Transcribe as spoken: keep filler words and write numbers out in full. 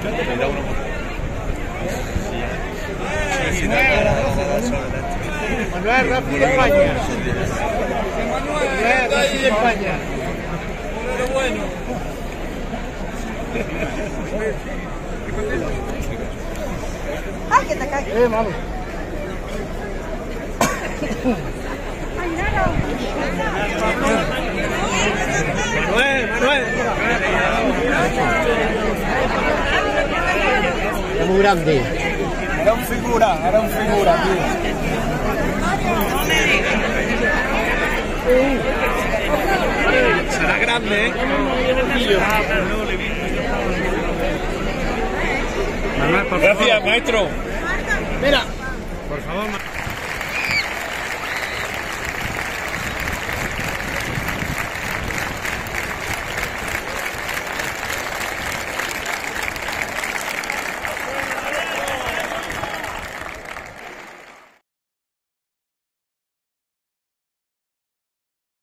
Manuel Rafi de España. Manuel Rafi de España. Pero bueno. ¡Ay, que te cae! Eh, malo. Manuel, Manuel. Es muy grande. Era un figura, era un figura, tío. Será grande, ¿eh? Gracias, maestro. Mira, por favor.